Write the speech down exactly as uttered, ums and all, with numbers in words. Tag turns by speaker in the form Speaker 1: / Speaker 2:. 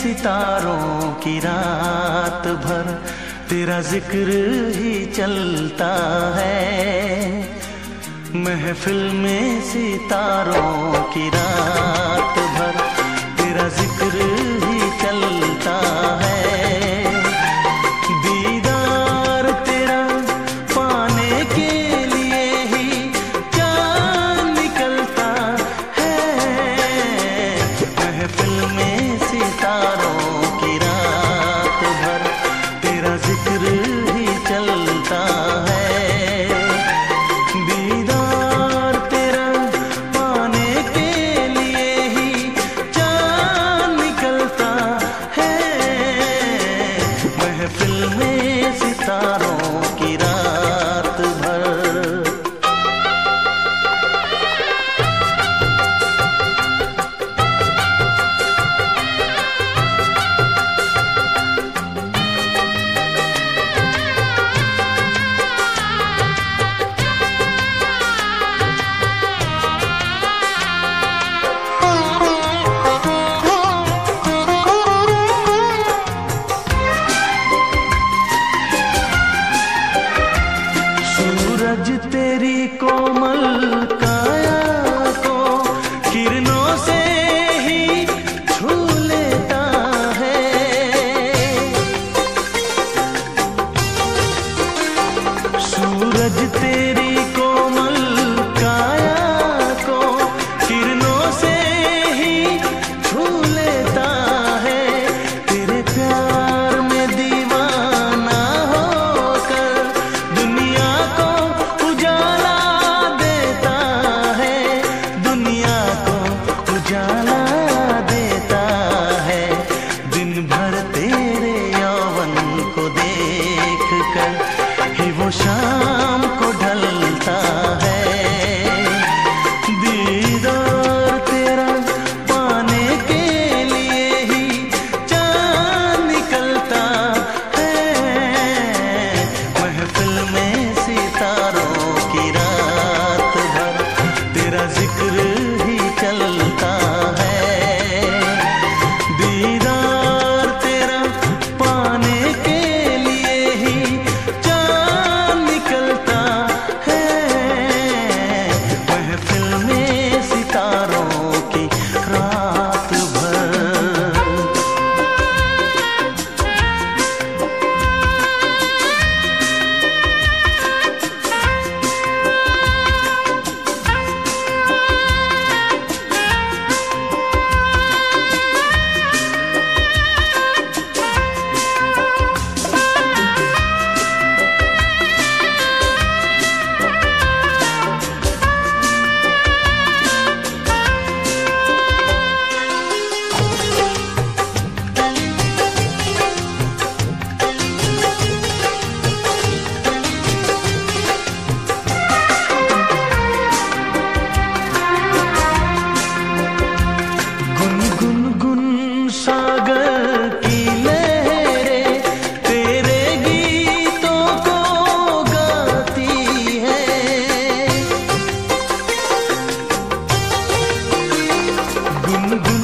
Speaker 1: सितारों की रात भर तेरा जिक्र ही चलता है। महफिल में सितारों की रात भर तेरा जिक्र ही चलता है। दीदार तेरा पाने के लिए ही चाँद निकलता है। महफिल में सितारों की रात भर तेरा जिक्र ही चलता है। दीदार तेरा पाने के लिए ही चाँद निकलता है। महफिल में सितारों की रात भर। सूरज तेरी कोमल काया को किरणों से ही छू लेता है। सूरज तेरी कोमल काया को किरणों से ही छू लेता है। तेरे प्यार में दीवाना होकर दुनिया को उजाला देता है। दुनिया को उजाला देता है। दिन भर तेरे यौवन को देख कर ही वो शाम को ढलता है। दीदार तेरा पाने के लिए ही चाँद निकलता है। महफिल में सितारों की रात भर तेरा जिक्र ही चलता है। दीदार तेरा पाने के लिए ही चाँद निकलता है। महफिल में सितारों की रात भर। गुन गुन गुन सागर की लहरें तेरे गीतों को गाती है। गुन गुन